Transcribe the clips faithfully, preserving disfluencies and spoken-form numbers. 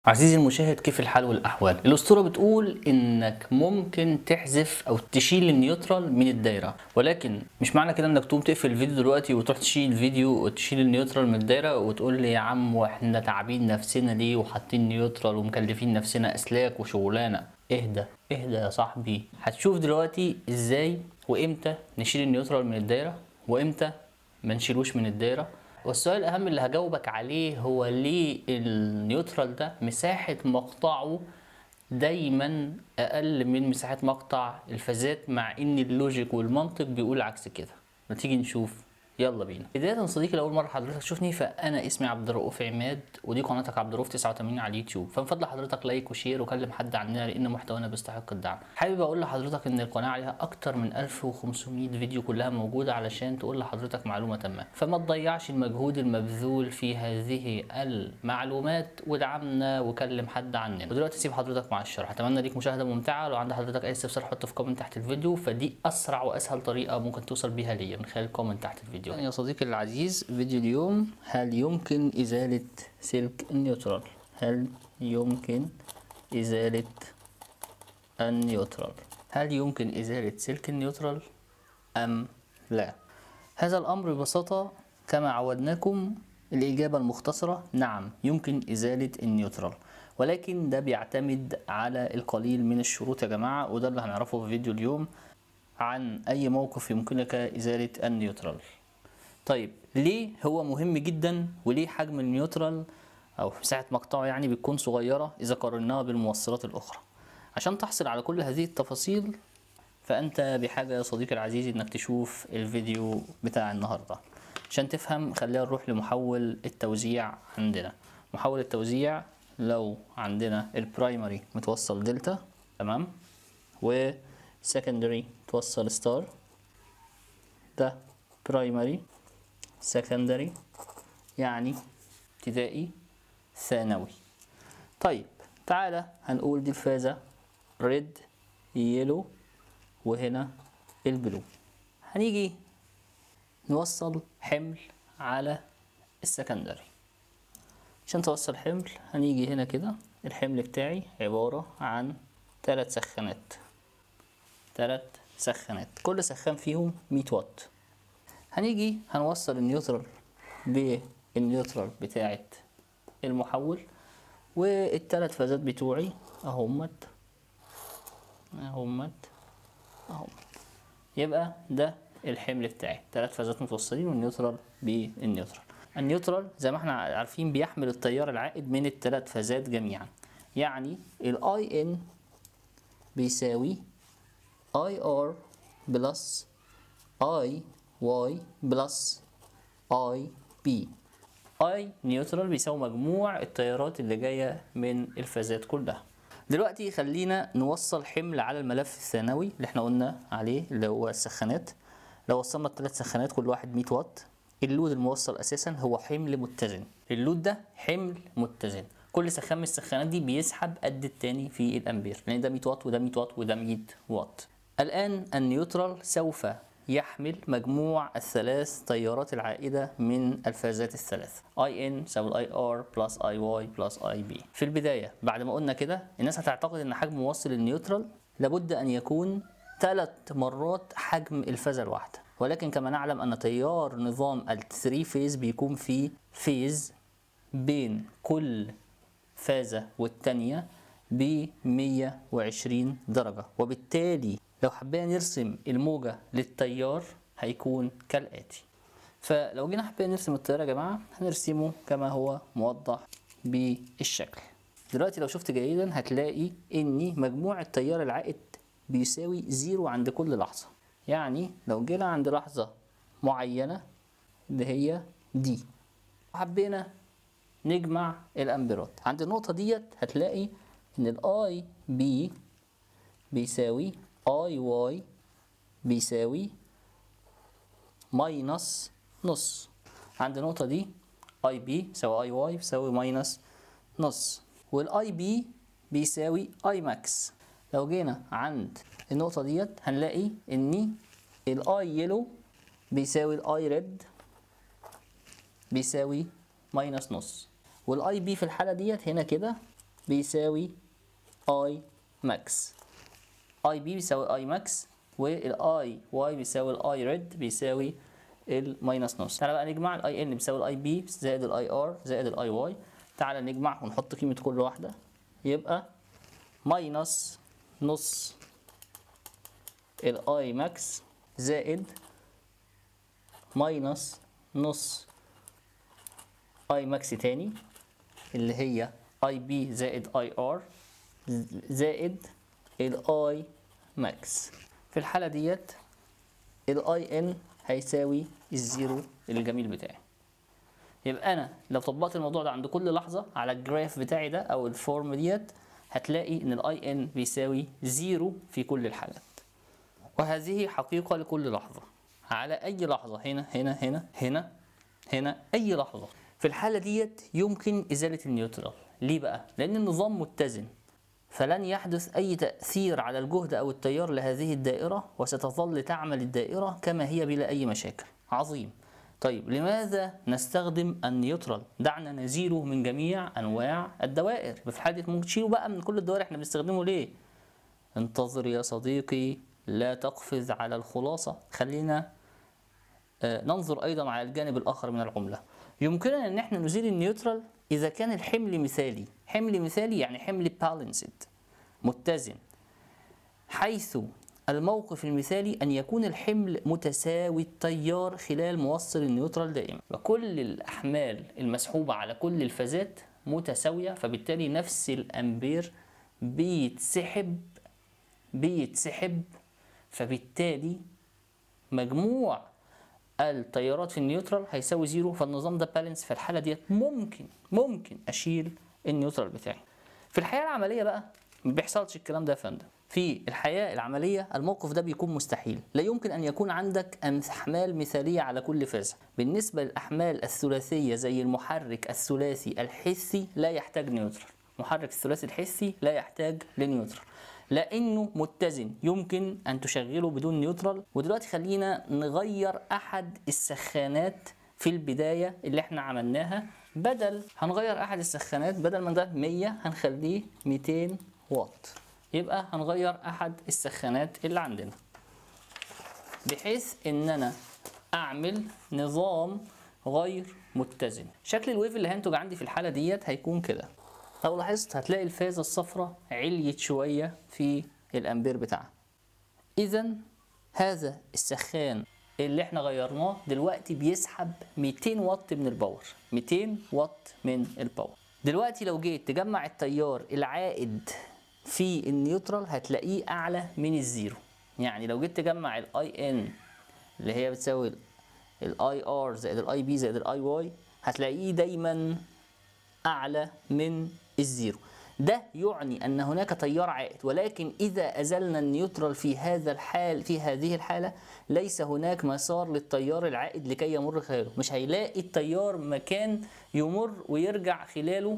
عزيزي المشاهد، كيف الحال والأحوال؟ الأسطورة بتقول إنك ممكن تحذف أو تشيل النيوترال من الدايرة، ولكن مش معنى كده إنك تقوم تقفل الفيديو دلوقتي وتروح تشيل الفيديو وتشيل النيوترال من الدايرة وتقول لي يا عم وإحنا تعبين نفسنا ليه وحاطين نيوترال ومكلفين نفسنا أسلاك وشغلانة. اهدى اهدى يا صاحبي. هتشوف دلوقتي إزاي وإمتى نشيل النيوترال من الدايرة وإمتى ما نشيلوش من الدايرة. والسؤال الأهم اللي هجاوبك عليه هو ليه النيوترال ده مساحة مقطعه دايما أقل من مساحة مقطع الفازات، مع إن اللوجيك والمنطق بيقول عكس كده. ما تيجي نشوف، يلا بينا. بداية صديقي، لأول مرة حضرتك تشوفني فأنا اسمي عبد الرؤوف عماد، ودي قناتك عبد الرؤوف تسعة وثمانين على اليوتيوب. فمن فضل حضرتك لايك وشير وكلم حد عننا لأن محتوانا بيستحق الدعم. حابب أقول لحضرتك إن القناة عليها أكتر من ألف وخمسمائة فيديو كلها موجودة علشان تقول لحضرتك معلومة تامة، فما تضيعش المجهود المبذول في هذه المعلومات ودعمنا وكلم حد عننا. ودلوقتي سيب حضرتك مع الشرح. أتمنى ليك مشاهدة ممتعة. لو عند حضرتك أي استفسار حطه في كومنت تحت الفيديو، فدي أسرع وأسهل طريقة ممكن توصل بيها ليا من خلال كومنت تحت الفيديو. يا صديقي العزيز، فيديو اليوم: هل يمكن إزالة سلك النيوترال؟ هل يمكن إزالة النيوترال؟ هل يمكن إزالة سلك النيوترال أم لا؟ هذا الأمر ببساطة كما عودناكم الإجابة المختصرة نعم، يمكن إزالة النيوترال، ولكن ده بيعتمد على القليل من الشروط يا جماعة، وده اللي هنعرفه في فيديو اليوم عن أي موقف يمكنك إزالة النيوترال. طيب ليه هو مهم جدا؟ وليه حجم النيوترال او مساحة مقطعه يعني بتكون صغيرة اذا قارناها بالموصلات الاخرى؟ عشان تحصل على كل هذه التفاصيل فانت بحاجة يا صديقي العزيز انك تشوف الفيديو بتاع النهاردة. عشان تفهم خلينا نروح لمحول التوزيع عندنا. محول التوزيع لو عندنا البرايمري متوصل دلتا، تمام، وسكندري متوصل ستار، ده برايمري سكندري يعني ابتدائي ثانوي. طيب تعالى هنقول دي الفازة ريد يلو وهنا البلو. هنيجي نوصل حمل على السكندري. عشان توصل حمل هنيجي هنا كده، الحمل بتاعي عبارة عن ثلاث سخانات، ثلاث سخانات كل سخان فيهم مية واط. هنيجي هنوصل النيوترال بالنيوترال بتاعت المحول، والثلاث فازات بتوعي اهمت اهمت اهمت. يبقى ده الحمل بتاعي، ثلاث فازات متوصلين والنيوترال بالنيوترال. النيوترال زي ما احنا عارفين بيحمل التيار العائد من الثلاث فازات جميعا، يعني الاي ان بيساوي اي ار بلس اي واي بلس اي بي. اي نيوترال بيساوي مجموع التيارات اللي جايه من الفازات كلها. دلوقتي خلينا نوصل حمل على الملف الثانوي اللي احنا قلنا عليه اللي هو السخانات. لو وصلنا الثلاث سخانات كل واحد مية واط، اللود الموصل اساسا هو حمل متزن. اللود ده حمل متزن، كل سخان من السخانات دي بيسحب قد التاني في الامبير، لان ده مية واط وده مية واط وده مية واط. الان النيوترال سوف يحمل مجموع الثلاث تيارات العائدة من الفازات الثلاث، اي ان تساوي اي ار بلس اي واي بلس اي بي. في البداية بعد ما قلنا كده الناس هتعتقد ان حجم موصل النيوترال لابد ان يكون ثلاث مرات حجم الفازة الواحدة، ولكن كما نعلم ان تيار نظام الثري فيز بيكون في فيز بين كل فازة والتانية ب مية وعشرين درجة، وبالتالي لو حبينا نرسم الموجة للتيار هيكون كالآتي. فلو جينا حبينا نرسم التيار يا جماعة هنرسمه كما هو موضح بالشكل. دلوقتي لو شفت جيدا هتلاقي ان مجموع التيار العائد بيساوي زيرو عند كل لحظة. يعني لو جينا عند لحظة معينة اللي هي دي حبينا نجمع الامبيرات عند النقطة ديت، هتلاقي ان الاي بي بيساوي اي واي بيساوي ماينس نص. عند النقطة دي اي بي بيساوي اي واي بيساوي ماينس نص، والاي بي بيساوي اي ماكس. لو جينا عند النقطة ديت هنلاقي ان الاي يلو بيساوي الاي ريد بيساوي ماينس نص، والاي بي في الحالة ديت هنا كده بيساوي اي ماكس، اي بي بيساوي اي ماكس، والاي واي بيساوي الاي ريد بيساوي الماينس نص. تعالى بقى نجمع الاي ان بيساوي الاي بي زائد الاي ار زائد الاي واي. تعالى نجمع ونحط قيمة كل واحدة، يبقى ماينس نص الاي ماكس زائد ماينس نص اي ماكس تاني اللي هي اي بي زائد اي ار زائد الاي ماكس. في الحالة ديت الاي ان هيساوي الزيرو الجميل بتاعي. يبقى انا لو طبقت الموضوع ده عند كل لحظة على الجراف بتاعي ده او الفورم ديت، هتلاقي ان الاي ان بيساوي زيرو في كل الحالات. وهذه حقيقة لكل لحظة، على اي لحظة، هنا هنا هنا هنا هنا اي لحظة. في الحالة ديت يمكن ازالة النيوترال. ليه بقى؟ لان النظام متزن، فلن يحدث أي تأثير على الجهد أو التيار لهذه الدائرة، وستظل تعمل الدائرة كما هي بلا أي مشاكل. عظيم. طيب لماذا نستخدم النيوترال؟ دعنا نزيله من جميع أنواع الدوائر. في حالة ممكن تشيله بقى من كل الدوائر، احنا بنستخدمه ليه؟ انتظر يا صديقي، لا تقفز على الخلاصة. خلينا آه ننظر أيضا على الجانب الآخر من العملة. يمكننا أن احنا نزيل النيوترال إذا كان الحمل مثالي. حمل مثالي يعني حمل بالانسد متزن، حيث الموقف المثالي أن يكون الحمل متساوي التيار خلال موصل النيوترال دائما، وكل الأحمال المسحوبة على كل الفازات متساوية، فبالتالي نفس الأمبير بيتسحب بيتسحب فبالتالي مجموع التيارات في النيوترال هيساوي زيرو، فالنظام ده بالانس. في الحالة ديت ممكن ممكن أشيل النيوترال بتاعي. في الحياة العملية بقى ما بيحصلش الكلام ده يا فندم. في الحياة العملية الموقف ده بيكون مستحيل. لا يمكن أن يكون عندك أحمال مثالية على كل فازة. بالنسبة للأحمال الثلاثية زي المحرك الثلاثي الحسي لا يحتاج نيوترال. محرك الثلاثي الحسي لا يحتاج لنيوترال لأنه متزن، يمكن أن تشغله بدون نيوترال. ودلوقتي خلينا نغير أحد السخانات في البداية اللي احنا عملناها. بدل هنغير أحد السخانات، بدل ما ده مية هنخليه ميتين واط. يبقى هنغير أحد السخانات اللي عندنا بحيث إن أنا أعمل نظام غير متزن. شكل الويف اللي هينتج عندي في الحالة ديت هيكون كده. لو لاحظت هتلاقي الفازة الصفراء عليت شوية في الأمبير بتاعها. إذا هذا السخان اللي احنا غيرناه دلوقتي بيسحب ميتين واط من الباور، ميتين واط من الباور. دلوقتي لو جيت تجمع التيار العائد في النيوترال هتلاقيه أعلى من الزيرو. يعني لو جيت تجمع الاي ان اللي هي بتساوي الاي ار زائد الاي بي زائد الاي واي هتلاقيه دايما أعلى من الزيرو. ده يعني أن هناك تيار عائد، ولكن إذا أزلنا النيوترال في هذا الحال في هذه الحالة ليس هناك مسار للتيار العائد لكي يمر خلاله. مش هيلاقي التيار مكان يمر ويرجع خلاله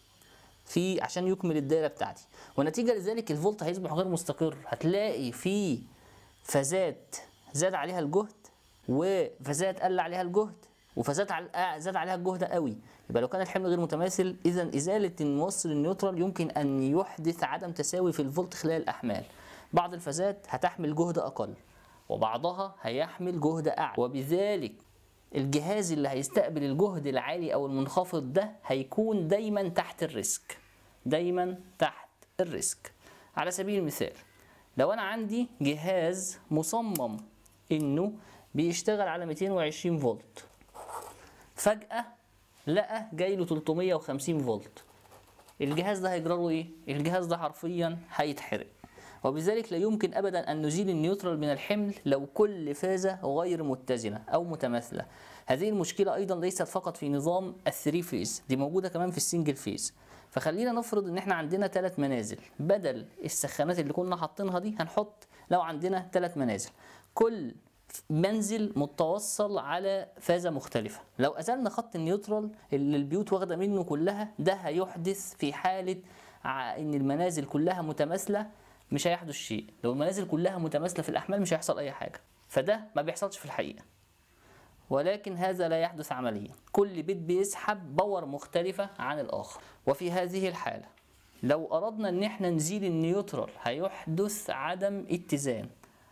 في عشان يكمل الدائرة بتاعتي، ونتيجة لذلك الفولت هيصبح غير مستقر. هتلاقي في فازات زاد عليها الجهد وفازات قل عليها الجهد وفازات زاد عليها الجهد قوي. يبقى لو كان الحمل غير متماثل، اذا ازاله الموصل النيوترال يمكن ان يحدث عدم تساوي في الفولت خلال الاحمال. بعض الفازات هتحمل جهد اقل وبعضها هيحمل جهد اعلى، وبذلك الجهاز اللي هيستقبل الجهد العالي او المنخفض ده هيكون دايما تحت الريسك، دايما تحت الريسك. على سبيل المثال لو انا عندي جهاز مصمم انه بيشتغل على مئتين وعشرين فولت، فجأة لقى جايله تلتمية وخمسين فولت، الجهاز ده هيجرى له ايه؟ الجهاز ده حرفيا هيتحرق. وبذلك لا يمكن ابدا ان نزيل النيوترال من الحمل لو كل فازة غير متزنة او متماثلة. هذه المشكلة ايضا ليست فقط في نظام الثري فيز، دي موجودة كمان في السنجل فيز. فخلينا نفرض ان احنا عندنا ثلاث منازل، بدل السخانات اللي كنا حاطينها دي هنحط لو عندنا ثلاث منازل، كل منزل متوصل على فازة مختلفة. لو أزلنا خط النيوترال اللي البيوت واخدة منه كلها، ده هيحدث في حالة إن المنازل كلها متماثلة مش هيحدث شيء. لو المنازل كلها متماثلة في الأحمال مش هيحصل أي حاجة، فده ما بيحصلش في الحقيقة، ولكن هذا لا يحدث عمليا. كل بيت بيسحب باور مختلفة عن الآخر، وفي هذه الحالة لو اردنا ان احنا نزيل النيوترال هيحدث عدم اتزان،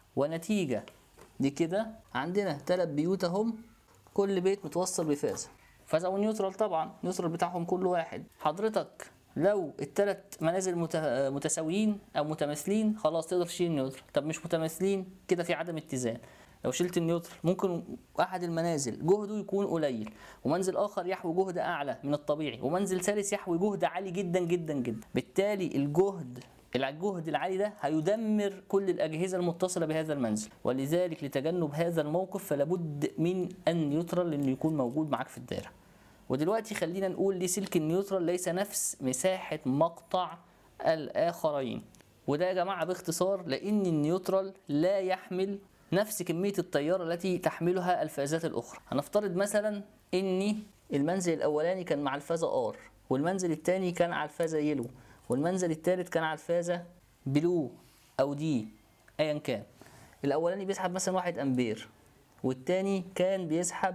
ونتيجة لكده عندنا ثلاث بيوت اهم، كل بيت متوصل بفازة، فازة ونيوترال طبعا، النيوترال بتاعهم كل واحد. حضرتك لو الثلاث منازل متساويين او متماثلين خلاص تقدر تشيل النيوترال. طب مش متماثلين كده في عدم اتزان، لو شلت النيوترال ممكن احد المنازل جهده يكون قليل، ومنزل اخر يحوي جهد اعلى من الطبيعي، ومنزل ثالث يحوي جهد عالي جدا جدا جدا. بالتالي الجهد الجهد العالي ده هيدمر كل الاجهزه المتصله بهذا المنزل، ولذلك لتجنب هذا الموقف فلابد من النيوترال انه يكون موجود معاك في الدائره. ودلوقتي خلينا نقول ليه سلك النيوترال ليس نفس مساحه مقطع الاخرين. وده يا جماعه باختصار لان النيوترال لا يحمل نفس كميه التيار التي تحملها الفازات الاخرى. هنفترض مثلا ان المنزل الاولاني كان مع الفازه ار، والمنزل الثاني كان على الفازه يلو، والمنزل الثالث كان على الفازه بلو او دي ايا كان. الاولاني بيسحب مثلا واحد امبير، والثاني كان بيسحب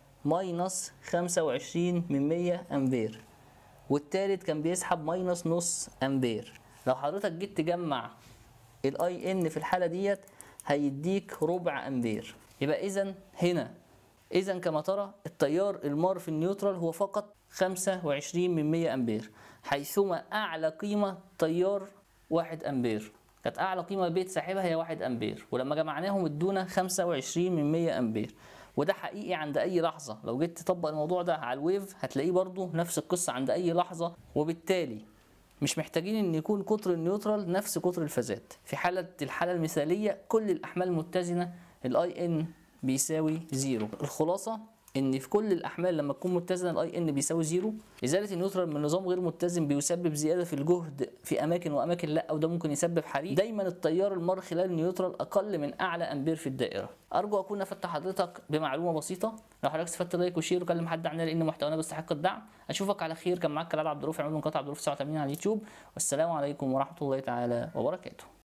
ماينس خمسة وعشرين من مية امبير، والثالث كان بيسحب ماينس نص امبير. لو حضرتك جيت تجمع الاي ان في الحاله ديت هيديك ربع امبير. يبقى اذا هنا اذا كما ترى التيار المار في النيوترال هو فقط خمسة وعشرين من مية امبير، حيثما اعلى قيمه تيار واحد امبير، كانت اعلى قيمه بيت ساحبها هي واحد امبير، ولما جمعناهم ادونا خمسة وعشرين من مية امبير. وده حقيقي عند اي لحظه، لو جيت تطبق الموضوع ده على الويف هتلاقيه برضو نفس القصه عند اي لحظه. وبالتالي مش محتاجين ان يكون قطر النيوترال نفس قطر الفازات. في حاله الحاله المثاليه كل الاحمال المتزنه الاي ان بيساوي زيرو. الخلاصه ان في كل الاحمال لما تكون متزنه الاي ان بيساوي زيرو. ازاله النيوترال من نظام غير متزن بيسبب زياده في الجهد في اماكن واماكن لا، وده ممكن يسبب حريق. دايما التيار المار خلال النيوترال اقل من اعلى امبير في الدائره. ارجو اكون افدت حضرتك بمعلومه بسيطه. لو حضرتك استفدت لايك وشير وكلم حد عننا لان محتوانا بيستحق الدعم. اشوفك على خير. كان معاك كلال عبد الرؤوف عماد من قناه عبد الرؤوف تسعة وثمانين على اليوتيوب، والسلام عليكم ورحمه الله تعالى وبركاته.